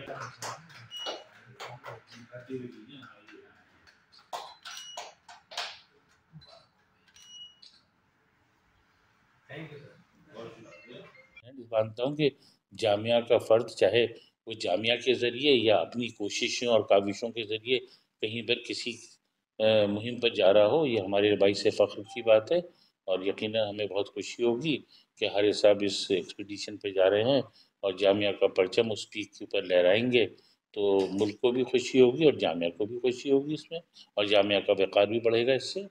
मानता हूँ कि जामिया का फ़र्द चाहे वो जामिया के ज़रिए या अपनी कोशिशों और काविशों के ज़रिए कहीं पर किसी मुहिम पर जा रहा हो, ये हमारे बाइस फ़ख्र की बात है। और यकीनन हमें बहुत खुशी होगी कि हारिस साहब इस एक्सपीडिशन पे जा रहे हैं और जामिया का परचम उस पीक के ऊपर लहराएंगे, तो मुल्क को भी खुशी होगी और जामिया को भी खुशी होगी इसमें, और जामिया का वक़ार भी बढ़ेगा इससे।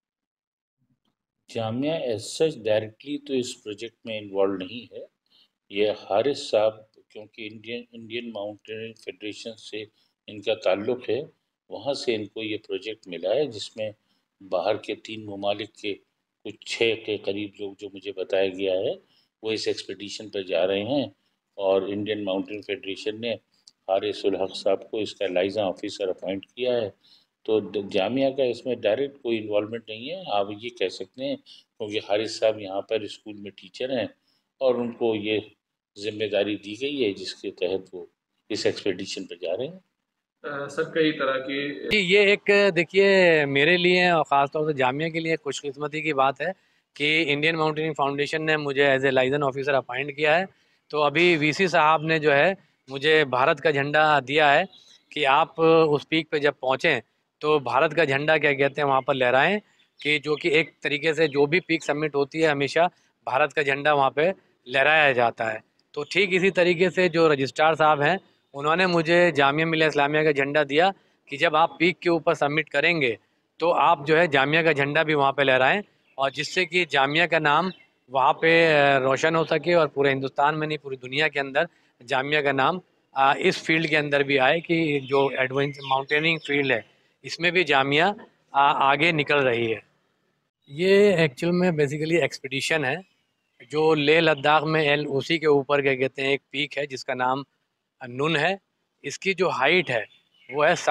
जामिया एज सच डायरेक्टली तो इस प्रोजेक्ट में इन्वॉल्व नहीं है। ये हारिस साहब, क्योंकि इंडियन इंडियन माउंटेनियरिंग फेडरेशन से इनका ताल्लुक़ है, वहाँ से इनको ये प्रोजेक्ट मिला है, जिसमें बाहर के 3 ममालिक के कुछ 6 के करीब लोग, जो मुझे बताया गया है, वो इस एक्सपीडिशन पर जा रहे हैं। और इंडियन माउंटेन फेडरेशन ने हारिस उल हक साहब को इसका लाइज़ा ऑफिसर अपॉइंट किया है। तो जामिया का इसमें डायरेक्ट कोई इन्वॉल्वमेंट नहीं है, आप ये कह सकते हैं, क्योंकि हारिस साहब यहाँ पर स्कूल में टीचर हैं और उनको ये जिम्मेदारी दी गई है जिसके तहत वो इस एक्सपेडिशन पर जा रहे हैं। सर कई तरह की जी, ये एक देखिए मेरे लिए और ख़ास तौर से जामिया के लिए खुशकिस्मती की बात है कि इंडियन माउंटेनिंग फाउंडेशन ने मुझे as a liaison officer appoint किया है। तो अभी वीसी साहब ने जो है मुझे भारत का झंडा दिया है कि आप उस पीक पे जब पहुँचें तो भारत का झंडा क्या कहते हैं वहाँ पर लहराएं, कि जो कि एक तरीके से जो भी पीक सबमिट होती है हमेशा भारत का झंडा वहाँ पे लहराया जाता है। तो ठीक इसी तरीके से जो रजिस्ट्रार साहब हैं उन्होंने मुझे जामिया मिल्लिया इस्लामिया का झंडा दिया कि जब आप पीक के ऊपर सबमिट करेंगे तो आप जो है जामिया का झंडा भी वहाँ पे लहराएं, और जिससे कि जामिया का नाम वहाँ पे रोशन हो सके और पूरे हिंदुस्तान में नहीं पूरी दुनिया के अंदर जामिया का नाम इस फील्ड के अंदर भी आए कि जो एडवेंचर माउंटेनिंग फील्ड है इसमें भी जामिया आगे निकल रही है। ये एक्चुअल में बेसिकली एक्सपीडिशन है जो लेह लद्दाख में उसी के ऊपर क्या कहते हैं एक पीक है जिसका नाम नुन है। इसकी जो हाइट है वो है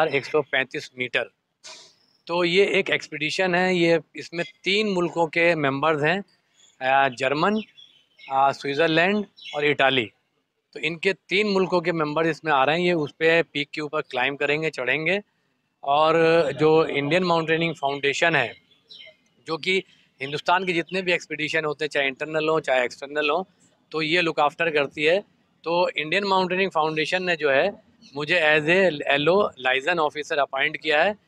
7,135 मीटर। तो ये एक एक्सपीडिशन है, ये इसमें 3 मुल्कों के मेंबर्स हैं, जर्मन, स्विट्ज़रलैंड और इटाली। तो इनके 3 मुल्कों के मेंबर्स इसमें आ रहे हैं, ये उस पे पीक के ऊपर क्लाइम करेंगे, चढ़ेंगे। और जो इंडियन माउंटेनिंग फाउंडेशन है, जो कि हिंदुस्तान के जितने भी एक्सपीडिशन होते हैं चाहे इंटरनल हो चाहे एक्सटर्नल हो, तो ये लुक आफ्टर करती है। तो इंडियन माउंटेनिंग फाउंडेशन ने जो है मुझे एज ए एलो लाइजन ऑफिसर अपॉइंट किया है